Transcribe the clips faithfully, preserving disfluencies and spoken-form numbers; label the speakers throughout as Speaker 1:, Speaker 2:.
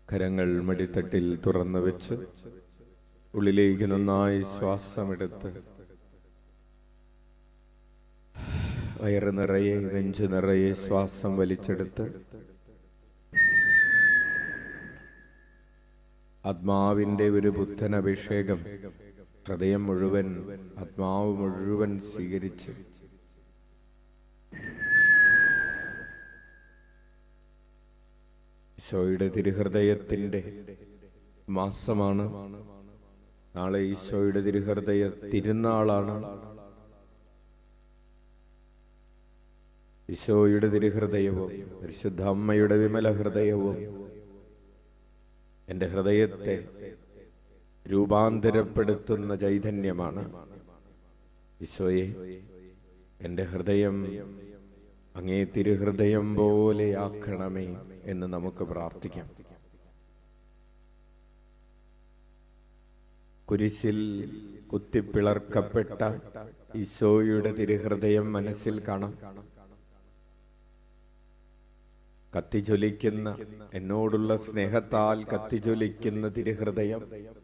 Speaker 1: കരങ്ങൾ മടിത്തട്ടിൽ തുറന്നു വെച്ച് ഉള്ളിലേക്ക് നന്നായി ശ്വാസമെടുത്ത് വയറ് നിറയെ നെഞ്ചു നിറയെ ശ്വാസം വലിച്ചെടുത്ത് ആത്മാവിന്റെ ഒരു പുത്തൻ അഭിഷേകം ഹൃദയം മുഴുവൻ ആത്മാവ് മുഴുവൻ സ്വീകരിച്ച് ഈശോയുടെ തിരുഹൃദയത്തിന്റെ മാസമാണ്. നാളെ ഈശോയുടെ തിരുഹൃദയ തിരുനാളാണ്. ഈശോയുടെ തിരുഹൃദയവും പരിശുദ്ധ അമ്മയുടെ വിമല ഹൃദയവും എന്റെ ഹൃദയത്തെ രൂപാന്തരപ്പെടുത്തുന്ന ചൈതന്യമാണ്. ഈശോയെ, എന്റെ ഹൃദയം അങ്ങേ തിരുഹൃദയം പോലെ ആക്കണമേ എന്ന് നമുക്ക് പ്രാർത്ഥിക്കാം. കുരിശിൽ കുത്തിപ്പിളർക്കപ്പെട്ട ഈശോയുടെ തിരുഹൃദയം മനസ്സിൽ കാണാം. കത്തിജ്വലിക്കുന്ന, എന്നോടുള്ള സ്നേഹത്താൽ കത്തിജ്വലിക്കുന്ന തിരുഹൃദയം.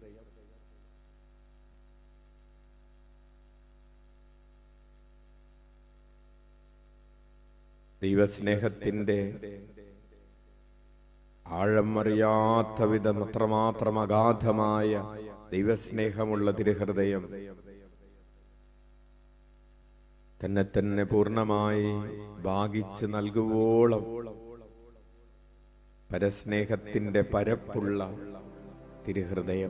Speaker 1: ദൈവസ്നേഹത്തിന്റെ ആഴം അറിയാത്ത വിധം അത്രമാത്രം അഗാധമായ ദൈവസ്നേഹമുള്ള തിരുഹൃദയം തന്നെ തന്നെ പൂർണ്ണമായി ഭാഗിച്ച് നൽകുവോളം പരസ്നേഹത്തിന്റെ പരപ്പുള്ള തിരുഹൃദയം.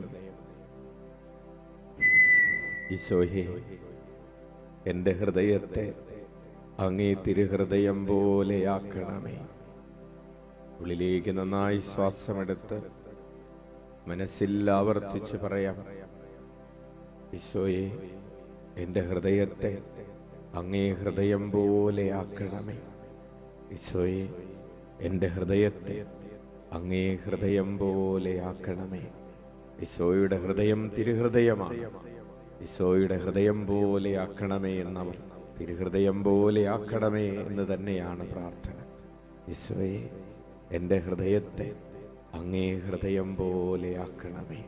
Speaker 1: ഈശോയെ, എന്റെ ഹൃദയത്തെ അങ്ങേ തിരുഹൃദയം പോലെയാക്കണമേ. ഉള്ളിലേക്ക് നന്നായി ശ്വാസമെടുത്ത് മനസ്സിൽ ആവർത്തിച്ച് പറയാം, ഈശോയെ, എന്റെ ഹൃദയത്തെ അങ്ങേ ഹൃദയം പോലെയാക്കണമേ. ഈശോയെ, എന്റെ ഹൃദയത്തെ അങ്ങേ ഹൃദയം പോലെയാക്കണമേ. ഈശോയുടെ ഹൃദയം തിരുഹൃദയമാണ്. ഈശോയുടെ ഹൃദയം പോലെയാക്കണമേ എന്നവർ തിരുഹൃദയം പോലെയാക്കണമേ എന്ന് തന്നെയാണ് പ്രാർത്ഥന. ഈശോയെ, എന്റെ ഹൃദയത്തെ അങ്ങേ ഹൃദയം പോലെയാക്കണമേ.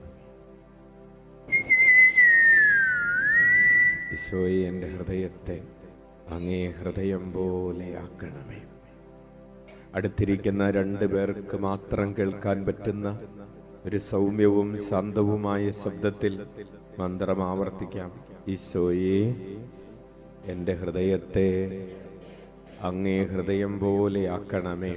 Speaker 1: ഈശോയെ, എന്റെ ഹൃദയത്തെ അങ്ങേ ഹൃദയം പോലെയാക്കണമേ. അടുത്തിരിക്കുന്ന രണ്ടു പേർക്ക് മാത്രം കേൾക്കാൻ പറ്റുന്ന ഒരു സൗമ്യവും ശാന്തവുമായ ശബ്ദത്തിൽ മന്ത്രം ആവർത്തിക്കാം. ഈശോയെ, എന്റെ ഹൃദയത്തെ അങ്ങേ ഹൃദയം പോലെയാക്കണമേ.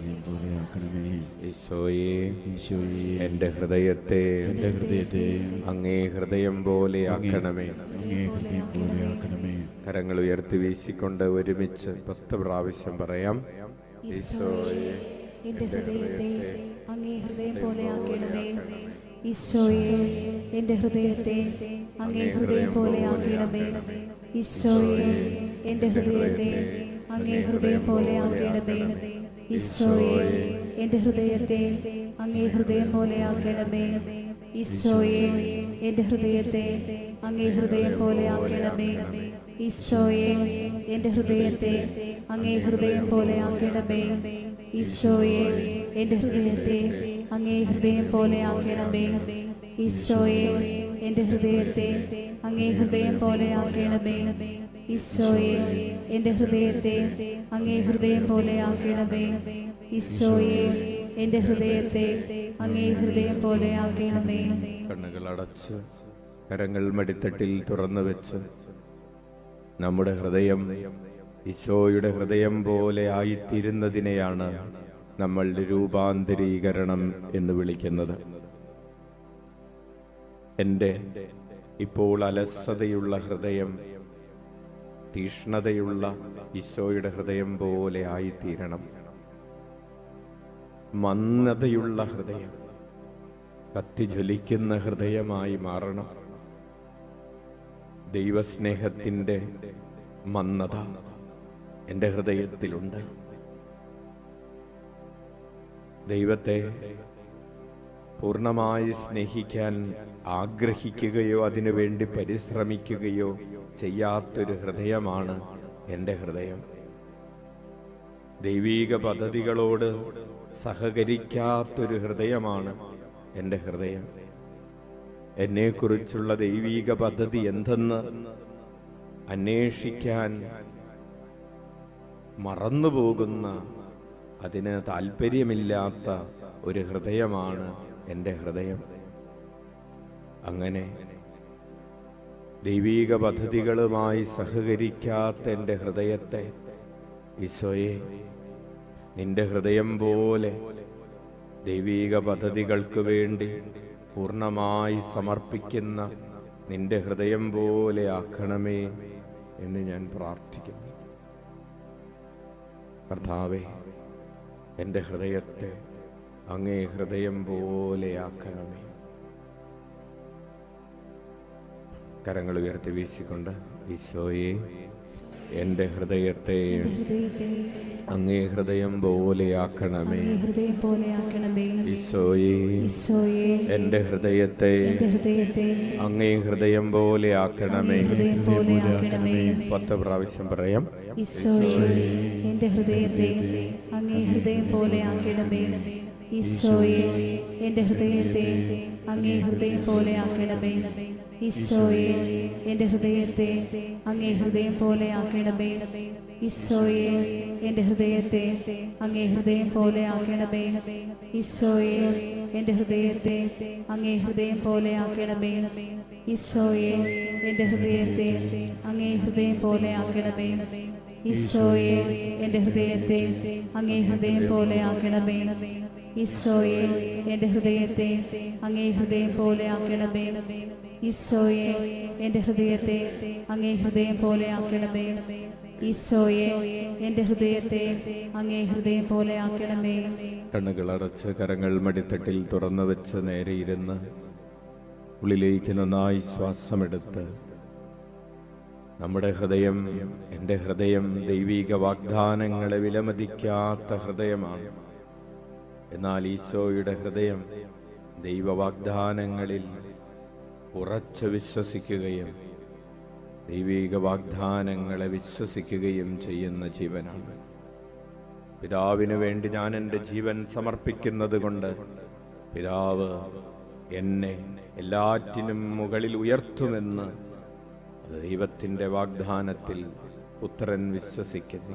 Speaker 1: ഈശോയെ, എന്റെ ഹൃദയത്തെ അങ്ങേ ഹൃദയം പോലെയാക്കണമേ. കരങ്ങൾ ഉയർത്തി വീശിക്കൊണ്ട് ഒരുമിച്ച് പത്ത് പ്രാവശ്യം പറയാം. ഈശോയെ,
Speaker 2: എന്റെ ഹൃദയത്തെ അങ്ങേ ഹൃദയം പോലെയാക്കണമേ. ഈശോയെ, എന്റെ ഹൃദയത്തെ അങ്ങേ ഹൃദയം പോലെയാക്കണമേ. ഈശോയെ, എന്റെ ഹൃദയത്തെ അങ്ങേ ഹൃദയം പോലെയാക്കണമേ. ഈശോയെ, എന്റെ ഹൃദയത്തെ അങ്ങേ ഹൃദയം പോലെയാക്കണമേ. ഈശോയെ, എന്റെ ഹൃദയത്തെ അങ്ങേ ഹൃദയം പോലെയാക്കണമേ. ഈശോയെ, എന്റെ ഹൃദയത്തെ അങ്ങേ ഹൃദയം പോലെയാക്കണമേ. ഈശോയെ, എന്റെ ഹൃദയത്തെ അങ്ങേ ഹൃദയം പോലെയാക്കണമേ. ഈശോയെ, എന്റെ ഹൃദയത്തെ അങ്ങേ ഹൃദയം പോലെയാക്കണമേ. ഈശോയെ, എന്റെ ഹൃദയത്തെ അങ്ങേ ഹൃദയം പോലെയാക്കണമേ. ഈശോയെ, എന്റെ ഹൃദയത്തെ അങ്ങേ ഹൃദയം പോലെയാക്കണമേ.
Speaker 1: കണ്ണുകൾ അടച്ച് കരങ്ങൾ മടിത്തട്ടിൽ തുറന്നു വെച്ച് നമ്മുടെ ഹൃദയം ഈശോയുടെ ഹൃദയം പോലെ ആയിത്തീരുന്നതിനെയാണ് നമ്മൾ രൂപാന്തരീകരണം എന്ന് വിളിക്കുന്നത്. എൻ്റെ ഇപ്പോൾ അലസതയുള്ള ഹൃദയം തീഷ്ണതയുള്ള ഈശോയുടെ ഹൃദയം പോലെ ആയിത്തീരണം. മന്ദതയുള്ള ഹൃദയം കത്തിജ്വലിക്കുന്ന ഹൃദയമായി മാറണം. ദൈവസ്നേഹത്തിൻ്റെ മന്ദത എൻ്റെ ഹൃദയത്തിലുണ്ട്. ദൈവത്തെ പൂർണ്ണമായി സ്നേഹിക്കാൻ ആഗ്രഹിക്കുകയോ അതിനുവേണ്ടി പരിശ്രമിക്കുകയോ ചെയ്യാത്തൊരു ഹൃദയമാണ് എൻ്റെ ഹൃദയം. ദൈവീക പദ്ധതികളോട് സഹകരിക്കാത്തൊരു ഹൃദയമാണ് എൻ്റെ ഹൃദയം. എന്നെക്കുറിച്ചുള്ള ദൈവീക പദ്ധതി എന്തെന്ന് അന്വേഷിക്കാൻ മറന്നുപോകുന്ന, അതിന് താല്പര്യമില്ലാത്ത ഒരു ഹൃദയമാണ് എൻ്റെ ഹൃദയം. അങ്ങനെ ദൈവീക പദ്ധതികളുമായി സഹകരിക്കാത്ത എൻ്റെ ഹൃദയത്തെ ഈശോയെ, നിന്റെ ഹൃദയം പോലെ ദൈവീക പദ്ധതികൾക്ക് വേണ്ടി പൂർണ്ണമായി സമർപ്പിക്കുന്ന നിന്റെ ഹൃദയം പോലെ ആക്കണമേ എന്ന് ഞാൻ പ്രാർത്ഥിക്കുന്നു. കർത്താവേ, എൻ്റെ ഹൃദയത്തെ അങ്ങേ ഹൃദയം പോലെ ആക്കണമേ. കരങ്ങൾ ഉയർത്തി വീശിക്കൊണ്ട് ഈശോയെ, എൻ്റെ ഹൃദയത്തെ അങ്ങേ ഹൃദയം പോലെയാക്കണമേ. ഈശോയെ, എൻ്റെ ഹൃദയത്തെ അങ്ങേ ഹൃദയം പോലെയാക്കണമേ. പത്ത് പ്രാവശ്യം പറയാം.
Speaker 2: ഈശോയെ, എൻ്റെ ഹൃദയത്തെ അങ്ങേ ഹൃദയം പോലെയാക്കണമേ. ഈശോയെ, എൻ്റെ ഹൃദയത്തെ അങ്ങേ ഹൃദയം പോലെയാക്കണമേ. ഈശോയെ, എൻ്റെ ഹൃദയത്തെ അങ്ങേ ഹൃദയം പോലെയാക്കണമേ. ഈശോയെ, എൻ്റെ ഹൃദയത്തെ അങ്ങേ ഹൃദയം പോലെയാക്കണമേ. ഈശോയെ, എൻ്റെ ഹൃദയത്തെ അങ്ങേ ഹൃദയം പോലെയാക്കണമേ. ഈശോയെ, എൻ്റെ ഹൃദയത്തെ അങ്ങേ ഹൃദയം പോലെയാക്കണമേ. ഈശോയെ, എൻ്റെ ഹൃദയത്തെ അങ്ങേ ഹൃദയം പോലെയാക്കണമേ. ഈശോയെ, എൻ്റെ ഹൃദയത്തെ അങ്ങേ ഹൃദയം പോലെയാക്കണമേ. ഈശോയെ, എൻ്റെ ഹൃദയത്തെ അങ്ങേ ഹൃദയം പോലെയാക്കണമേ. ഈശോയെ, എൻ്റെ ഹൃദയത്തെ അങ്ങേ ഹൃദയം പോലെയാക്കണമേ.
Speaker 1: കണ്ണുകളടച്ച് കരങ്ങൾ മടിത്തട്ടിൽ തുറന്നു വെച്ച് നേരെ ഇരുന്ന് ഉള്ളിലേക്ക് നന്നായി ശ്വാസമെടുത്ത്, നമ്മുടെ ഹൃദയം, എൻ്റെ ഹൃദയം ദൈവീക വാഗ്ദാനങ്ങളെ വിലമതിക്കാത്ത ഹൃദയമാണ്. എന്നാൽ ഈശോയുടെ ഹൃദയം ദൈവവാഗ്ദാനങ്ങളിൽ ഉറച്ചു വിശ്വസിക്കുകയും ദൈവീക വാഗ്ദാനങ്ങളെ വിശ്വസിക്കുകയും ചെയ്യുന്ന ജീവനാണ്. പിതാവിന് വേണ്ടി ഞാൻ എൻ്റെ ജീവൻ സമർപ്പിക്കുന്നത് കൊണ്ട് പിതാവ് എന്നെ എല്ലാറ്റിനും മുകളിൽ ഉയർത്തുമെന്ന് ദൈവത്തിൻ്റെ വാഗ്ദാനത്തിൽ പുത്രൻ വിശ്വസിക്കുന്നു.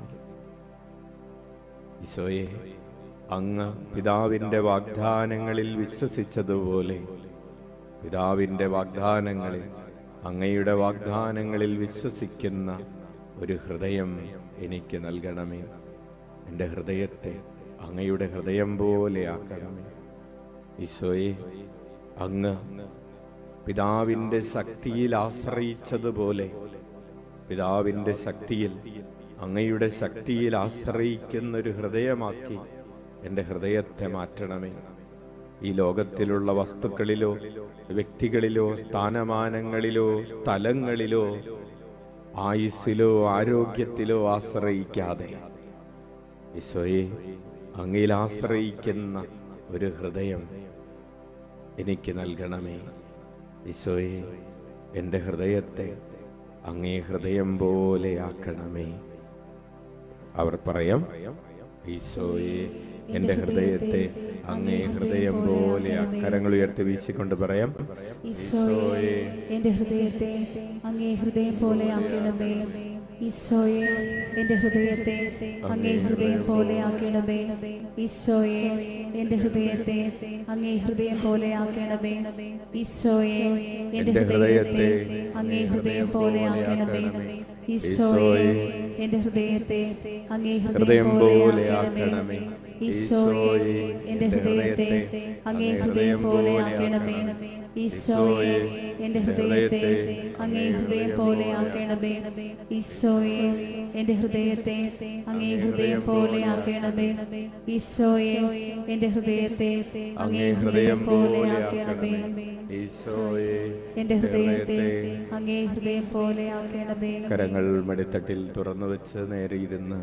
Speaker 1: ഈശോയെ, അങ്ങ് പിതാവിൻ്റെ വാഗ്ദാനങ്ങളിൽ വിശ്വസിച്ചതുപോലെ പിതാവിൻ്റെ വാഗ്ദാനങ്ങളിൽ, അങ്ങയുടെ വാഗ്ദാനങ്ങളിൽ വിശ്വസിക്കുന്ന ഒരു ഹൃദയം എനിക്ക് നൽകണമേ. എൻ്റെ ഹൃദയത്തെ അങ്ങയുടെ ഹൃദയം പോലെ ആക്കണമേ. ഈശോയെ, അങ്ങ് പിതാവിൻ്റെ ശക്തിയിൽ ആശ്രയിച്ചതുപോലെ പിതാവിൻ്റെ ശക്തിയിൽ, അങ്ങയുടെ ശക്തിയിൽ ആശ്രയിക്കുന്നൊരു ഹൃദയമാക്കി എൻ്റെ ഹൃദയത്തെ മാറ്റണമേ. ഈ ലോകത്തിലുള്ള വസ്തുക്കളിലോ വ്യക്തികളിലോ സ്ഥാനമാനങ്ങളിലോ സ്ഥലങ്ങളിലോ ആയുസ്സിലോ ആരോഗ്യത്തിലോ ആശ്രയിക്കാതെ ഈശോയെ, അങ്ങയിൽ ആശ്രയിക്കുന്ന ഒരു ഹൃദയം എനിക്ക് നൽകണമേ. ഈശോയെ, എൻ്റെ ഹൃദയത്തെ അങ്ങേ ഹൃദയം പോലെ ആക്കണമേ. അവർ പറയാം. ഈശോയെ, എൻ്റെ ഹൃദയത്തെ അങ്ങേ ഹൃദയം പോലെ. കരങ്ങൾ ഉയർത്തി വീശിക്കൊണ്ട് പറയാം.
Speaker 2: ഈശോയെ, എൻ്റെ ഹൃദയത്തെ അങ്ങേ ഹൃദയം പോലെ ആക്കണമേ. ഈശോയെ, എൻ്റെ ഹൃദയത്തെ അങ്ങേ ഹൃദയം പോലെ ആക്കണമേ. ഈശോയെ, എൻ്റെ ഹൃദയത്തെ അങ്ങേ ഹൃദയം പോലെ ആക്കണമേ. ഈശോയെ, എൻ്റെ ഹൃദയത്തെ അങ്ങേ ഹൃദയം പോലെ ആക്കണമേ. ഈശോയെ, എൻ്റെ ഹൃദയത്തെ അങ്ങേ ഹൃദയം പോലെ ആക്കണമേ. ഈശോയെ, എൻ്റെ ഹൃദയത്തെ അങ്ങേ ഹൃദയം പോലെ ആക്കണമേ. ഈശോയെ, എൻ്റെ ഹൃദയത്തെ അങ്ങേ ഹൃദയം പോലെ ആക്കണമേ. ഈശോയെ, എൻ്റെ ഹൃദയത്തെ അങ്ങേ ഹൃദയം പോലെ ആക്കണമേ. ഈശോയെ, എൻ്റെ ഹൃദയത്തെ അങ്ങേ ഹൃദയം പോലെ ആക്കണമേ.
Speaker 1: ഈശോയെ,
Speaker 2: എൻ്റെ ഹൃദയത്തെ അങ്ങേ ഹൃദയം പോലെ ആക്കണമേ.
Speaker 1: കരങ്ങൾ മടിത്തട്ടിൽ തുറന്നു വെച്ച് നേരെ ഇരുന്ന്,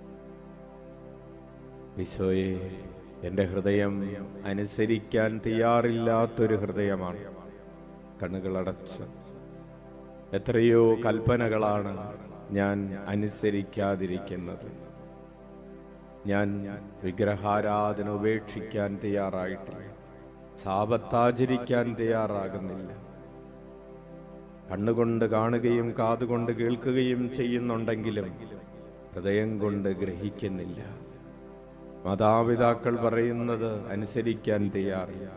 Speaker 1: ഈശോയെ, എൻ്റെ ഹൃദയം അനുസരിക്കാൻ തയ്യാറില്ലാത്തൊരു ഹൃദയമാണ്. കണ്ണുകളടച്ച് എത്രയോ കൽപ്പനകളാണ് ഞാൻ അനുസരിക്കാതിരിക്കുന്നത്. ഞാൻ വിഗ്രഹാരാധന ഉപേക്ഷിക്കാൻ തയ്യാറായിട്ടില്ല. സാപത്താചരിക്കാൻ തയ്യാറാകുന്നില്ല. കണ്ണുകൊണ്ട് കാണുകയും കാതുകൊണ്ട് കേൾക്കുകയും ചെയ്യുന്നുണ്ടെങ്കിലും ഹൃദയം കൊണ്ട് ഗ്രഹിക്കുന്നില്ല. മാതാപിതാക്കൾ പറയുന്നത് അനുസരിക്കാൻ തയ്യാറില്ല.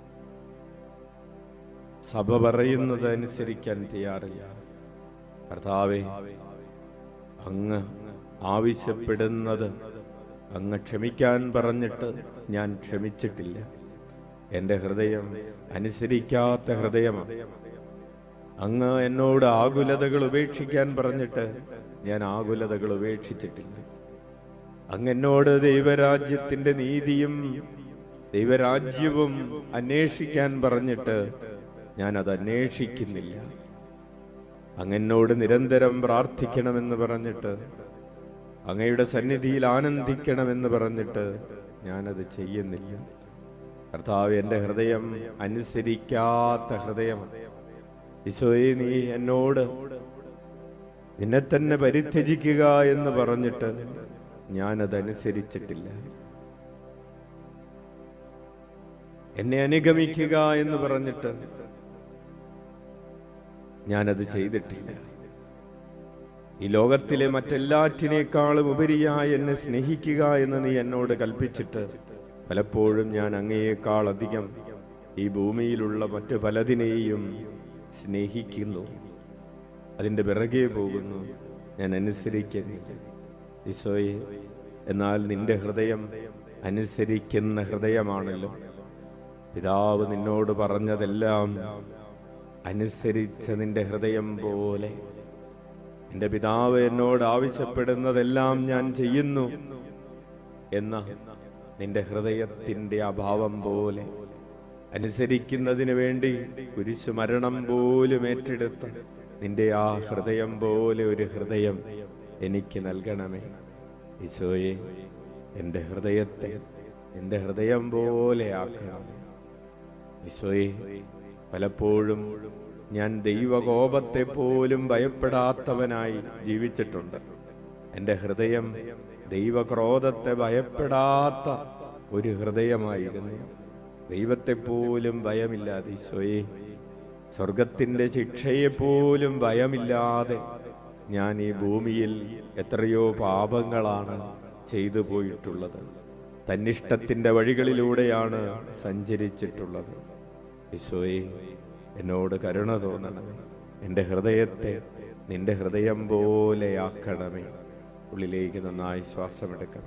Speaker 1: സഭ പറയുന്നത് അനുസരിക്കാൻ തയ്യാറില്ല. കർത്താവേ, അങ്ങ് ആവശ്യപ്പെടുന്നത് അങ്ങ് ക്ഷമിക്കാൻ പറഞ്ഞിട്ട് ഞാൻ ക്ഷമിച്ചിട്ടില്ല. എൻ്റെ ഹൃദയം അനുസരിക്കാത്ത ഹൃദയമാണ്. അങ്ങ് എന്നോട് ആകുലതകൾ ഉപേക്ഷിക്കാൻ പറഞ്ഞിട്ട് ഞാൻ ആകുലതകൾ ഉപേക്ഷിച്ചിട്ടില്ല. അങ്ങ് എന്നോട് ദൈവരാജ്യത്തിന്റെ നീതിയും ദൈവരാജ്യവും അന്വേഷിക്കാൻ പറഞ്ഞിട്ട് ഞാൻ അത് അന്വേഷിക്കുന്നില്ല. അങ്ങെന്നോട് നിരന്തരം പ്രാർത്ഥിക്കണമെന്ന് പറഞ്ഞിട്ട്, അങ്ങയുടെ സന്നിധിയിൽ ആനന്ദിക്കണമെന്ന് പറഞ്ഞിട്ട് ഞാനത് ചെയ്യുന്നില്ല. കർത്താവ്, എൻ്റെ ഹൃദയം അനുസരിക്കാത്ത ഹൃദയമാണ്. ഈശോയെ, നീ എന്നോട് നിന്നെ തന്നെ പരിത്യജിക്കുക എന്ന് പറഞ്ഞിട്ട് ഞാനതനുസരിച്ചിട്ടില്ല. എന്നെ അനുഗമിക്കുക എന്ന് പറഞ്ഞിട്ട് ഞാനത് ചെയ്തിട്ടില്ല. ഈ ലോകത്തിലെ മറ്റെല്ലാറ്റിനേക്കാളും ഉപരിയായി എന്നെ സ്നേഹിക്കുക എന്ന് നീ എന്നോട് കൽപ്പിച്ചിട്ട് പലപ്പോഴും ഞാൻ അങ്ങയേക്കാൾ അധികം ഈ ഭൂമിയിലുള്ള മറ്റു പലതിനെയും സ്നേഹിക്കുന്നു, അതിൻ്റെ പിറകെ പോകുന്നു, ഞാൻ അനുസരിക്കുന്നില്ല. ഈശോയെ, എന്നാൽ നിന്റെ ഹൃദയം അനുസരിക്കുന്ന ഹൃദയമാണല്ലോ. പിതാവ് നിന്നോട് പറഞ്ഞതെല്ലാം അനുസരിച്ച നിന്റെ ഹൃദയം പോലെ എൻ്റെ പിതാവ് എന്നോട് ആവശ്യപ്പെടുന്നതെല്ലാം ഞാൻ ചെയ്യുന്നു എന്ന നിന്റെ ഹൃദയത്തിൻ്റെ അഭാവം പോലെ, അനുസരിക്കുന്നതിന് വേണ്ടി കുരിശു മരണം പോലും ഏറ്റെടുത്ത നിന്റെ ആ ഹൃദയം പോലെ ഒരു ഹൃദയം എനിക്ക് നൽകണമേ. ഈശോയെ, എൻ്റെ ഹൃദയത്തെ നിന്റെ ഹൃദയം പോലെ ആക്കണമേ. ഈശോയെ, പലപ്പോഴും ഞാൻ ദൈവകോപത്തെ പോലും ഭയപ്പെടാത്തവനായി ജീവിച്ചിട്ടുണ്ട്. എൻ്റെ ഹൃദയം ദൈവക്രോധത്തെ ഭയപ്പെടാത്ത ഒരു ഹൃദയമായിരുന്നു. ദൈവത്തെ പോലും ഭയമില്ലാതെ, ഈശോയെ, സ്വർഗത്തിൻ്റെ ശിക്ഷയെപ്പോലും ഭയമില്ലാതെ ഞാൻ ഈ ഭൂമിയിൽ എത്രയോ പാപങ്ങളാണ് ചെയ്തു പോയിട്ടുള്ളത്. തന്നിഷ്ടത്തിൻ്റെ വഴികളിലൂടെയാണ് സഞ്ചരിച്ചിട്ടുള്ളത്. ഈശോയെ, എന്നോട് കരുണ തോന്നണമേ. എൻ്റെ ഹൃദയത്തെ നിന്റെ ഹൃദയം പോലെയാക്കണമേ. ഉള്ളിലേക്ക് നന്നായി ശ്വാസമെടുക്കണം.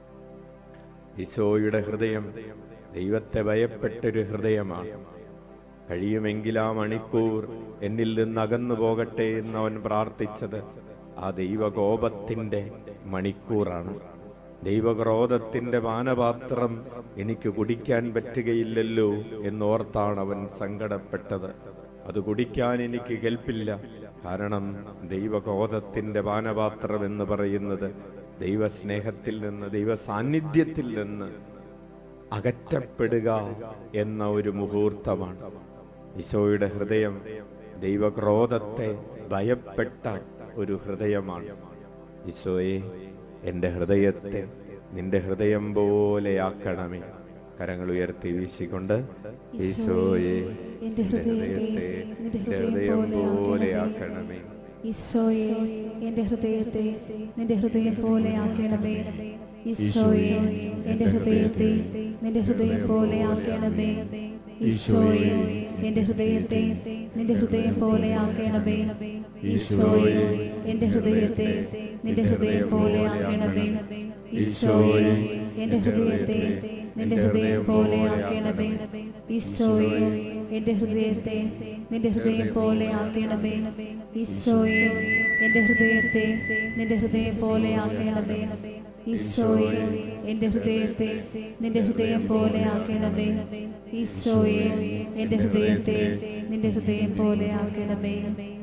Speaker 1: ഈശോയുടെ ഹൃദയം ദൈവത്തെ ഭയപ്പെട്ടൊരു ഹൃദയമാണ്. കഴിയുമെങ്കിൽ ആ മണിക്കൂർ എന്നിൽ നിന്ന് അകന്നു പോകട്ടെ എന്ന് അവൻ പ്രാർത്ഥിച്ചത് ആ ദൈവകോപത്തിൻ്റെ മണിക്കൂറാണ്. ദൈവക്രോധത്തിൻ്റെ പാനപാത്രം എനിക്ക് കുടിക്കാൻ പറ്റുകയില്ലല്ലോ എന്നോർത്താണ് അവൻ സങ്കടപ്പെട്ടത്. അത് കുടിക്കാൻ എനിക്ക് കെൽപ്പില്ല. കാരണം ദൈവക്രോധത്തിൻ്റെ പാനപാത്രം എന്ന് പറയുന്നത് ദൈവസ്നേഹത്തിൽ നിന്ന്, ദൈവ സാന്നിധ്യത്തിൽ നിന്ന് അകറ്റപ്പെടുക എന്ന ഒരു മുഹൂർത്തമാണ്. ഈശോയുടെ ഹൃദയം ദൈവക്രോധത്തെ ഭയപ്പെട്ട ഒരു ഹൃദയമാണ്. ഈശോയെ, എൻ്റെ ഹൃദയത്തെ നിന്റെ ഹൃദയം പോലെയാക്കണമേ. കരങ്ങൾ ഉയർത്തി വീശിക്കൊണ്ട്, ഈശോയെ, എൻ്റെ ഹൃദയത്തെ നിന്റെ ഹൃദയം പോലെയാക്കണമേ.
Speaker 2: ഈശോയെ, എൻ്റെ ഹൃദയത്തെ നിന്റെ ഹൃദയം പോലെയാക്കണമേ. ഈശോയെ, എൻ്റെ ഹൃദയത്തെ നിന്റെ ഹൃദയം പോലെയാക്കണമേ. ഈശോയെ, എൻ്റെ ഹൃദയത്തെ നിന്റെ ഹൃദയം പോലെയാക്കണമേ. ഈശോയെ, എൻ്റെ ഹൃദയത്തെ നിന്റെ ഹൃദയം പോലെയാക്കണമേ. ഈശോയെ, എൻ്റെ ഹൃദയത്തെ നിന്റെ ഹൃദയം പോലെയാക്കണമേ. ഈശോയെ, എൻ്റെ ഹൃദയത്തെ നിന്റെ ഹൃദയം പോലെയാക്കണമേ. ഈശോയെ, എൻ്റെ ഹൃദയത്തെ നിന്റെ ഹൃദയം പോലെയാക്കണമേ. ഈശോയെ, എൻ്റെ ഹൃദയത്തെ നിന്റെ ഹൃദയം പോലെയാക്കണമേ. ഈശോയെ, എൻ്റെ ഹൃദയത്തെ നിന്റെ ഹൃദയം പോലെയാക്കണമേ.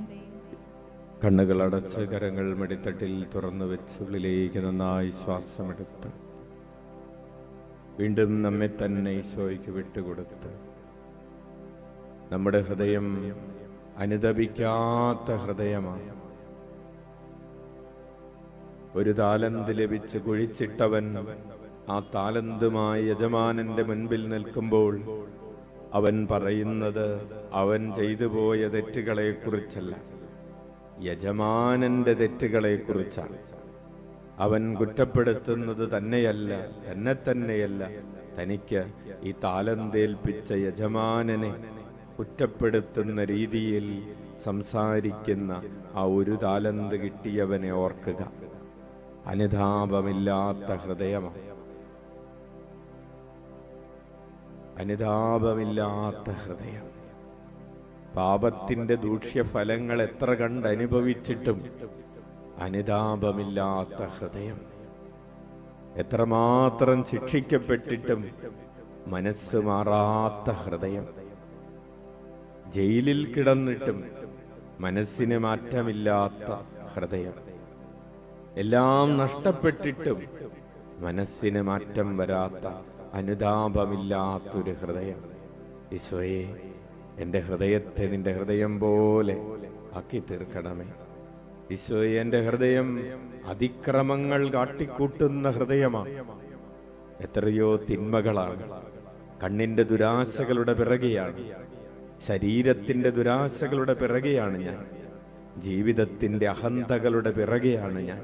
Speaker 1: കണ്ണുകൾ അടച്ച് കരങ്ങൾ മടിത്തട്ടിൽ തുറന്നു വെച്ച് ഉള്ളിലേക്ക് നന്നായി ശ്വാസമെടുത്ത് വീണ്ടും നമ്മെ തന്നെ ഈശോയ്ക്ക് വിട്ടുകൊടുത്ത്, നമ്മുടെ ഹൃദയം അനുതപിക്കാത്ത ഹൃദയമാണ്. ഒരു താലന്ത് ലഭിച്ച് കുഴിച്ചിട്ടവൻ ആ താലന്തുമായി യജമാനന്റെ മുൻപിൽ നിൽക്കുമ്പോൾ അവൻ പറയുന്നത് അവൻ ചെയ്തു പോയ തെറ്റുകളെ കുറിച്ചല്ല, യജമാനന്റെ തെറ്റുകളെ കുറിച്ചാണ്. അവൻ കുറ്റപ്പെടുത്തുന്നത് തന്നെയല്ല തന്നെ തന്നെയല്ല തനിക്ക് ഈ താലന്തേൽപ്പിച്ച യജമാനനെ കുറ്റപ്പെടുത്തുന്ന രീതിയിൽ സംസാരിക്കുന്ന ആ ഒരു താലന്ത് കിട്ടിയവനെ ഓർക്കുക. അനുതാപമില്ലാത്ത ഹൃദയമാണ്, അനുതാപമില്ലാത്ത ഹൃദയം. പാപത്തിന്റെ ദൂഷ്യഫലങ്ങൾ എത്ര കണ്ടനുഭവിച്ചിട്ടും അനുതാപമില്ലാത്ത ഹൃദയം. എത്രമാത്രം ശിക്ഷിക്കപ്പെട്ടിട്ടും മനസ്സ് മാറാത്ത ഹൃദയം. ജയിലിൽ കിടന്നിട്ടും മനസ്സിന് മാറ്റമില്ലാത്ത ഹൃദയം. എല്ലാം നഷ്ടപ്പെട്ടിട്ടും മനസ്സിന് മാറ്റം വരാത്ത അനുതാപമില്ലാത്തൊരു ഹൃദയം. ഈശോയെ, എൻ്റെ ഹൃദയത്തെ നിന്റെ ഹൃദയം പോലെ ആക്കി തീർക്കണമേ. ഈശോയെ, എൻ്റെ ഹൃദയം അതിക്രമങ്ങൾ കാട്ടിക്കൂട്ടുന്ന ഹൃദയമാണ്. എത്രയോ തിന്മകളാണ്. കണ്ണിന്റെ ദുരാശകളുടെ പിറകെയാണ്, ശരീരത്തിന്റെ ദുരാശകളുടെ പിറകെയാണ് ഞാൻ, ജീവിതത്തിന്റെ അഹന്തകളുടെ പിറകെയാണ് ഞാൻ.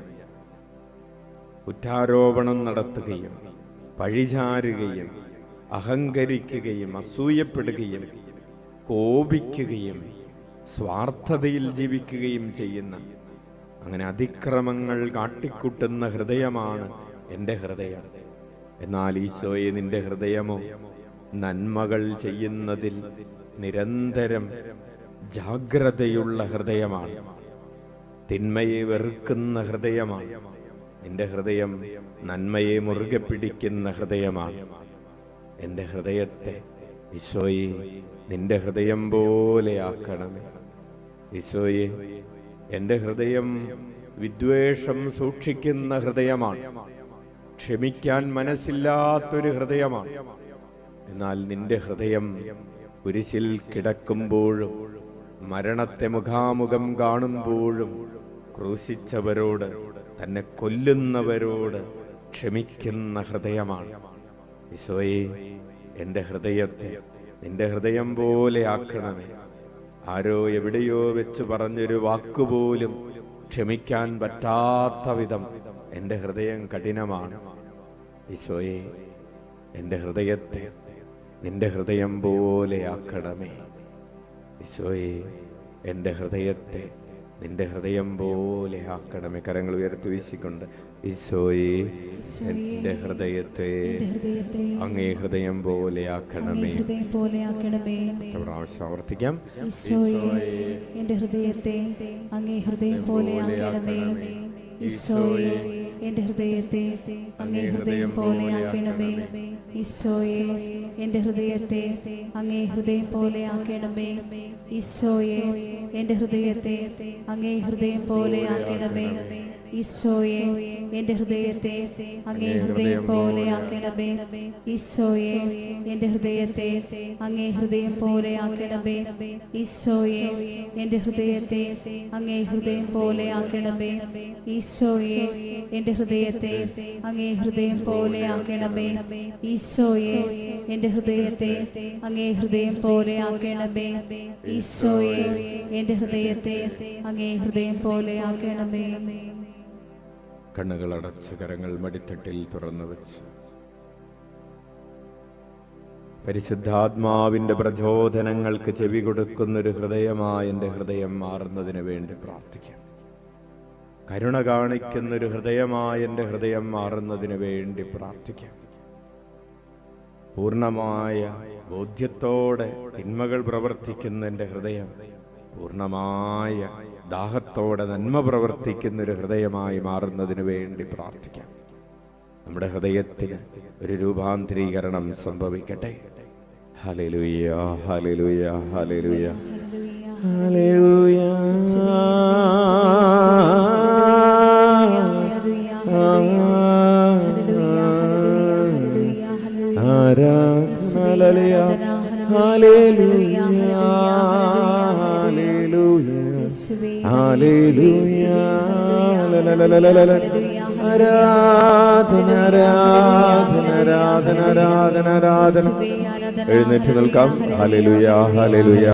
Speaker 1: കുറ്റാരോപണം നടത്തുകയും പഴിചാരുകയും അഹങ്കരിക്കുകയും അസൂയപ്പെടുകയും കോപിക്കുകയും സ്വാർത്ഥതയിൽ ജീവിക്കുകയും ചെയ്യുന്ന, അങ്ങനെ അതിക്രമങ്ങൾ കാട്ടിക്കൂട്ടുന്ന ഹൃദയമാണ് എൻ്റെ ഹൃദയം. എന്നാൽ ഈശോയെ, നിന്റെ ഹൃദയമോ നന്മകൾ ചെയ്യുന്നതിൽ നിരന്തരം ജാഗ്രതയുള്ള ഹൃദയമാണ്, തിന്മയെ വെറുക്കുന്ന ഹൃദയമാണ്. നിന്റെ ഹൃദയം നന്മയെ മുറുകെ പിടിക്കുന്ന ഹൃദയമാണ്. എൻ്റെ ഹൃദയത്തെ ഈശോയെ നിന്റെ ഹൃദയം പോലെ ആക്കണമേ. ഈശോയെ, എൻ്റെ ഹൃദയം വിദ്വേഷം സൂക്ഷിക്കുന്ന ഹൃദയമാണ്, ക്ഷമിക്കാൻ മനസ്സില്ലാത്തൊരു ഹൃദയമാണ്. എന്നാൽ നിന്റെ ഹൃദയം കുരിശിൽ കിടക്കുമ്പോഴും മരണത്തെ മുഖാമുഖം കാണുമ്പോഴും ക്രൂശിച്ചവരോട്, തന്നെ കൊല്ലുന്നവരോട് ക്ഷമിക്കുന്ന ഹൃദയമാണ്. ഈശോയെ, എൻ്റെ ഹൃദയത്തെ നിന്റെ ഹൃദയം പോലെ ആക്കണമേ. ആരോ എവിടെയോ വെച്ച് പറഞ്ഞൊരു വാക്കുപോലും ക്ഷമിക്കാൻ പറ്റാത്ത വിധം എൻ്റെ ഹൃദയം കഠിനമാണ്. ഈശോയെ, എൻ്റെ ഹൃദയത്തെ നിന്റെ ഹൃദയം പോലെ ആക്കണമേ. ഈശോയെ, എൻ്റെ ഹൃദയത്തെ നിന്റെ ഹൃദയം പോലെ ആക്കണമേ. കരങ്ങൾ ഉയർത്തി വീശിക്കൊണ്ട്, ഈശോയെ, എൻ്റെ ഹൃദയത്തെ അങ്ങേ ഹൃദയം പോലെ ആക്കണമേ. പ്രാവശ്യം ആവർത്തിക്കാം.
Speaker 2: ഈശോയെ, എൻ്റെ ഹൃദയത്തെ അങ്ങേ ഹൃദയം പോലെ ആക്കണമേ. ഈശോയെ, എൻ്റെ ഹൃദയത്തെ അങ്ങേ ഹൃദയം പോലെ ആക്കണമേ. ഈശോയെ, എൻ്റെ ഹൃദയത്തെ അങ്ങേ ഹൃദയം പോലെ ആക്കണമേ. ഈശോയെ, എൻ്റെ ഹൃദയത്തെ അങ്ങേ ഹൃദയം പോലെ ആക്കണമേ. ഈശോയെ, എൻ്റെ ഹൃദയത്തെ അങ്ങേ ഹൃദയം പോലെ ആക്കണമേ. ഈശോയെ, എൻ്റെ ഹൃദയത്തെ അങ്ങേ ഹൃദയം പോലെ ആക്കണമേ. ഈശോയെ, എൻ്റെ ഹൃദയത്തെ അങ്ങേ ഹൃദയം പോലെ ആക്കണമേ. ഈശോയെ, എൻ്റെ ഹൃദയത്തെ അങ്ങേ ഹൃദയം പോലെ ആക്കണമേ. ഈശോയെ, എൻ്റെ ഹൃദയത്തെ അങ്ങേ ഹൃദയം പോലെ ആക്കണമേ. ഈശോയെ, എൻ്റെ ഹൃദയത്തെ അങ്ങേ ഹൃദയം പോലെ ആക്കണമേ.
Speaker 1: കണ്ണുകൾ അടച്ച് കരങ്ങൾ മടിത്തട്ടിൽ തുറന്നു വെച്ച് പരിശുദ്ധാത്മാവിന്റെ പ്രചോദനങ്ങൾക്ക് ചെവി കൊടുക്കുന്നൊരു ഹൃദയമായി എൻ്റെ ഹൃദയം മാറുന്നതിന് വേണ്ടി പ്രാർത്ഥിക്കാം. കരുണ കാണിക്കുന്നൊരു ഹൃദയമായി എൻ്റെ ഹൃദയം മാറുന്നതിന് വേണ്ടി പ്രാർത്ഥിക്കാം. പൂർണ്ണമായ ബോധ്യത്തോടെ തിന്മകൾ പ്രവർത്തിക്കുന്ന എൻ്റെ ഹൃദയം പൂർണ്ണമായ ദാഹത്തോടെ നന്മ പ്രവർത്തിക്കുന്നൊരു ഹൃദയമായി മാറുന്നതിന് വേണ്ടി പ്രാർത്ഥിക്കാം. നമ്മുടെ ഹൃദയത്തിന് ഒരു രൂപാന്തരീകരണം സംഭവിക്കട്ടെ. Hallelujah, hallelujah, hallelujah, hallelujah. ആരാധന ഹല്ലേലൂയ ഹല്ലേലൂയ ഹല്ലേലൂയ ആരാധന ആരാധന ആരാധന ആരാധന ആരാധന. എഴുന്നേറ്റ് നിൽക്കാം. Hallelujah hallelujah